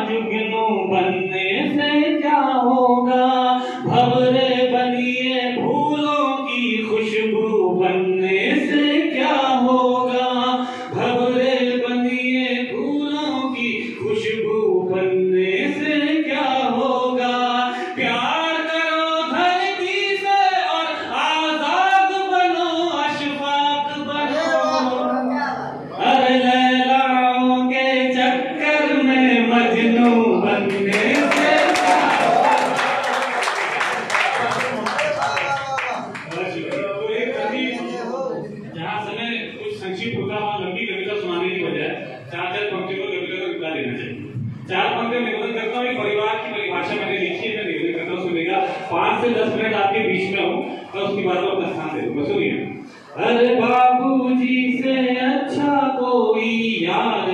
जुगनू बनने से क्या होगा, भंवरे बनिए फूलों की खुशबू बनने से क्या होगा, भंवरे बनिए फूलों की खुशबू बनने से क्या होगा। प्यार करो धरती से और आजाद बनो, अशफाक बनो, अरे लैलाओं के चक्कर में मजनू बनने से जहाँ समय कुछ संक्षिप्त होता वहाँ लंबी कविता सुनाने की बजाय चार चार पंक्तियों को कविता का रुका देना चाहिए। चार पंक्तियों में निवेदन करता हूँ, परिवार की परिभाषा मैंने लिखी है, मैं निवेदन करता हूँ, सुनेगा। 5 से 10 मिनट आपके बीच में हूँ तो उसके बाद अपना स्थान दे दूंगा। सुनिए। अरे बाबूजी से अच्छा कोई यार